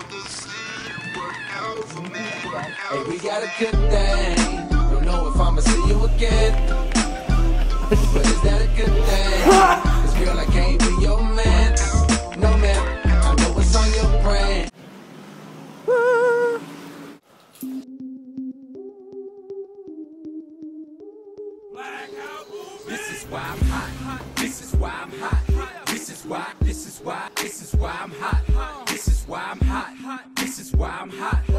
Hey, we got a good thing. Don't know if I'ma see you again, but is that a good thing? 'Cause girl, I can't be your man. No man, I know what's on your brain. This is why I'm hot. This is why I'm hot. This is why I'm hot. This is why I'm hot. This is why I'm hot. This is why I'm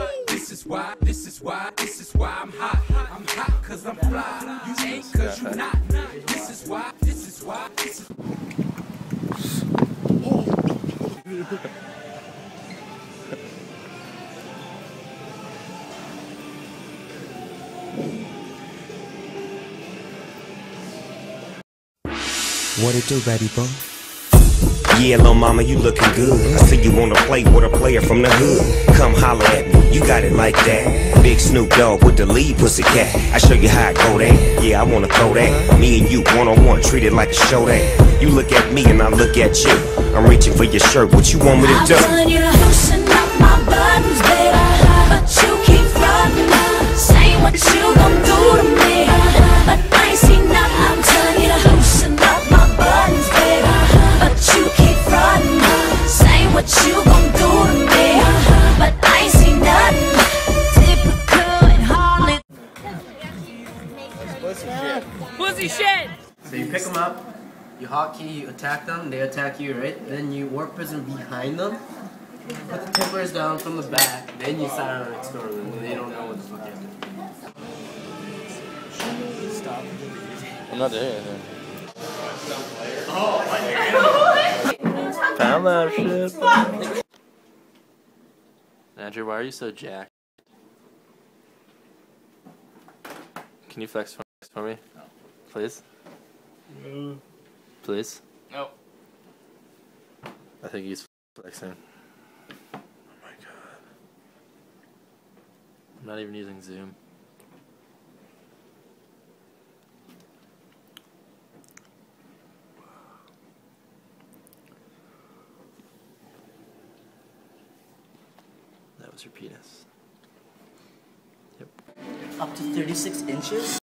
hot. I'm hot 'cause I'm fly. You ain't 'cause you not. This is why. What it do, baby boy? Yeah, lil' mama, you looking good. I see you wanna play with a player from the hood. Come holler at me, you got it like that. Big Snoop Dogg with the lead pussycat. I show you how I go there. Yeah, I wanna throw that. Me and you one-on-one, treat it like a show that. You look at me and I look at you. I'm reaching for your shirt, what you want me to do? I'm telling you to loosen up my buttons, baby, but you keep frontin', saying what you gon' do to me, but I ain't seen nothing. I'm telling you to loosen up my buttons, baby, but you keep frontin', saying what you gon' do to me, but I ain't seen nothing. Typical and Harley. Pussy shit! So you pick them up, you hotkey, you attack them, they attack you, right? Then you warp prison behind them, put the tippers down from the back, then you silent extort them, and they don't know what the fuck you're doing. Stop. I'm not there. Found that shit. Andrew, why are you so jacked? Can you flex for me? No. Please? No. Please? No. I think he's flexing. Oh my god. I'm not even using Zoom. That was your penis. Yep. Up to 36 inches?